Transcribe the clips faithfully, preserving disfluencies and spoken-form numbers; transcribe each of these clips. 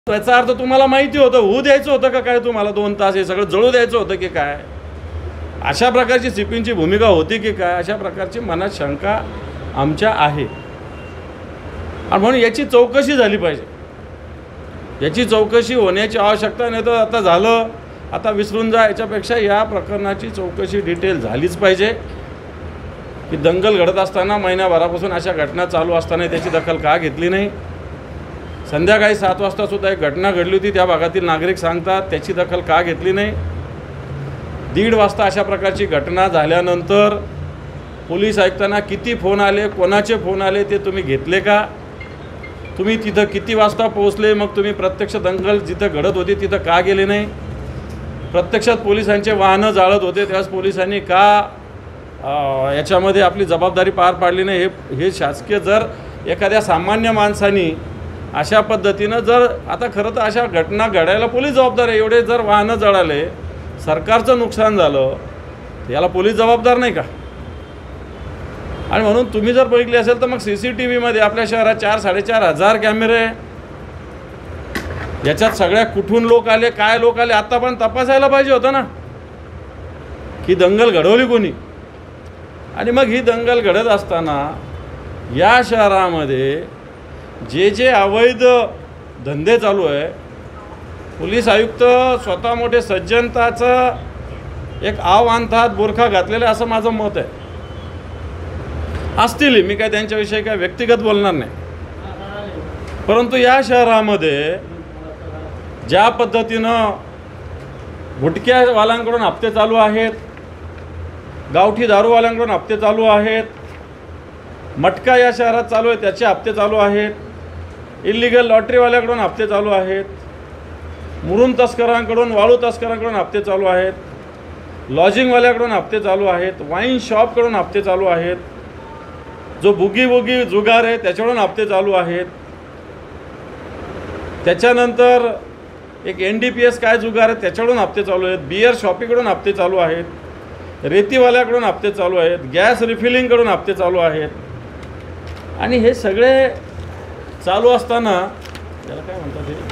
त्याचा अर्थ तुम्हाला माहिती होतं, होऊ द्यायचं होतं का काय? तुम्हाला दोन तास हे सगळं जळू द्यायचं होतं की काय? अशा प्रकारची सीपींची भूमिका होती की काय? अशा प्रकारची मनात शंका आमच्या आहे आणि म्हणून याची चौकशी झाली पाहिजे. याची चौकशी होण्याची आवश्यकता. नाही तर आता झालं, आता विसरून जा, याच्यापेक्षा या प्रकरणाची चौकशी डिटेल झालीच पाहिजे की दंगल घडत असताना महिन्याभरापासून अशा घटना चालू असताना त्याची दखल का घेतली नाही? संध्याकाळी सात वाजता सुद्धा एक घटना घडली होती, त्या भागातील नागरिक सांगतात, त्याची दखल का घेतली नाही? दीड वाजता अशा प्रकारची घटना झाल्यानंतर पोलीस आयुक्तांना किती फोन आले, कोणाचे फोन आले ते तुम्ही घेतले का? तुम्ही तिथं किती वाजता पोहोचले? मग तुम्ही प्रत्यक्ष दंगल जिथं घडत होती तिथं का गेले नाही? प्रत्यक्षात पोलिसांचे वाहनं जाळत होते त्यावेळेस पोलिसांनी का याच्यामध्ये आपली जबाबदारी पार पाडली नाही? हे हे शासकीय जर एखाद्या सामान्य माणसानी अशा पद्धतीनं जर आता खरं तर अशा घटना घडायला पोलीस जबाबदार आहे. एवढे जर वाहनं जळाले, सरकारचं नुकसान झालं, याला पोलीस जबाबदार नाही का? आणि म्हणून तुम्ही जर बघितले असेल तर मग सी सी टी व्हीमध्ये आपल्या शहरात चार साडेचार हजार कॅमेरे, याच्यात सगळ्या कुठून लोक आले, काय लोक आले, आत्ता पण तपासायला पाहिजे होतं ना की दंगल घडवली कोणी. आणि मग ही दंगल घडत असताना या शहरामध्ये जे जे अवैध धंदे चालू आहे, पोलीस आयुक्त स्वतः मोठे सज्जनताचं एक आव आणतात, बोरखा घातलेलं असं माझं मत आहे. असतील, मी काय त्यांच्याविषयी काय व्यक्तिगत बोलणार नाही, परंतु या शहरामध्ये ज्या पद्धतीनं गुटख्यावाल्यांकडून हप्ते चालू आहेत, गावठी दारूवाल्यांकडून हप्ते चालू आहेत, मटका या शहरात चालू आहे त्याचे हप्ते चालू आहेत, इल्लिगल लॉटरीवाल्याकडून हप्ते चालू आहेत, मुरुम तस्करांकडून, वाळू तस्करांकडून हप्ते चालू आहेत, लॉजिंगवाल्याकडून हप्ते चालू आहेत, वाईन शॉपकडून हप्ते चालू आहेत, जो बुगी बुगी जुगार आहे त्याच्याकडून हप्ते चालू आहेत, त्याच्यानंतर एक एन डी पी एस काय जुगार आहे त्याच्याकडून हप्ते चालू आहेत, बियर शॉपीकडून हप्ते चालू आहेत, रेतीवाल्याकडून हप्ते चालू आहेत, गॅस रिफिलिंगकडून हप्ते चालू आहेत. आणि हे सगळे चालू असताना त्याला काय म्हणतात ते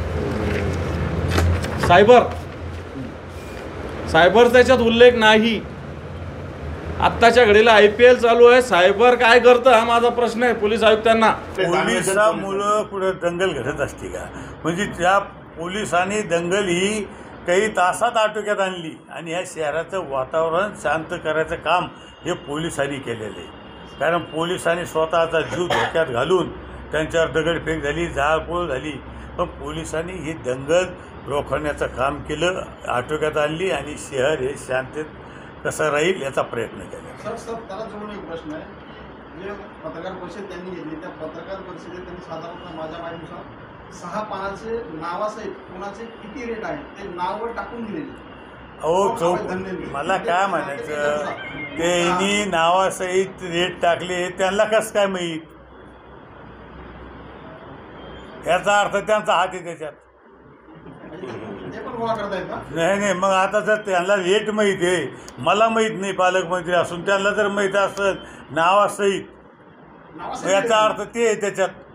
सायबर सायबरचा याच्यात उल्लेख नाही. आत्ताच्या घडीला आय पी एल चालू आहे, सायबर काय करतं हा माझा प्रश्न आहे पोलीस आयुक्तांना. पोलिसामुळं पुढे दंगल घडत असते का? म्हणजे त्या पोलिसांनी दंगल ही काही तासात आटोक्यात आणली आणि ह्या शहराचं वातावरण शांत करायचं काम हे पोलिसांनी केलेलं आहे. कारण पोलिसांनी स्वतःचा जीव धोक्यात घालून त्यांच्यावर दगडफेक झाली, जाळपोळ झाली, पण पोलिसांनी ही दंगल रोखण्याचं काम केलं, आटोक्यात आणली आणि शहर हे शांततेत कसं राहील याचा प्रयत्न केला. सर सर त्याला जोडून एक प्रश्न आहे, जे पत्रकार परिषद त्यांनी घेतली त्या पत्रकार परिषदेत त्यांनी साधारणतः माझ्या माहितीनुसार सहा पानाचे नावासहित कोणाचे किती रेट आहे ते नावं टाकून दिलेले. अहो चौक मला काय म्हणायचं, त्यांनी नावासहित रेट टाकले, त्यांना कसं काय माहीत? याचा अर्थ त्यांचा हात आहे त्याच्यात. नाही नाही, मग आता जर त्यांना रेट माहीत आहे, मला माहीत नाही, पालकमंत्री असून त्यांना जर माहीत असेल नावासहित, याचा अर्थ ते आहे त्याच्यात.